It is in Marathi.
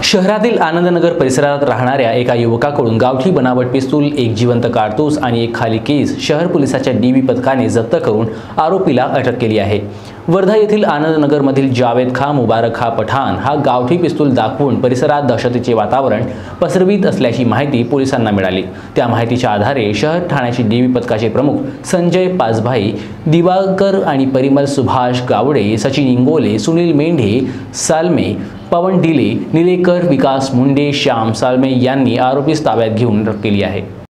शहरातील आनंदनगर परिसरात राहणाऱ्या एका युवकाकडून गावठी बनावट पिस्तूल, एक जिवंत कारतूस आणि एक खाली केस शहर पोलिसाच्या डीबी पथकाने जप्त करून आरोपीला अटक केली आहे। वर्धा येथील आनंदनगरमधील जावेद खां मुबारक खां पठाण हा गावठी पिस्तूल दाखवून परिसरात दहशतीचे वातावरण पसरवित असल्याची माहिती पोलिसांना मिळाली। त्या माहितीच्या आधारे शहर ठाण्याचे डीबी पथकाचे प्रमुख संजय पाचभाई, दिवाकर आणि परिमल सुभाष गावडे, सचिन इंगोले, सुनील मेंढे सालमे, पवन डिले, निलेकर, विकास मुंडे, श्याम सालमे यांनी आरोपीस ताब्यात घेऊन अटक केली आहे।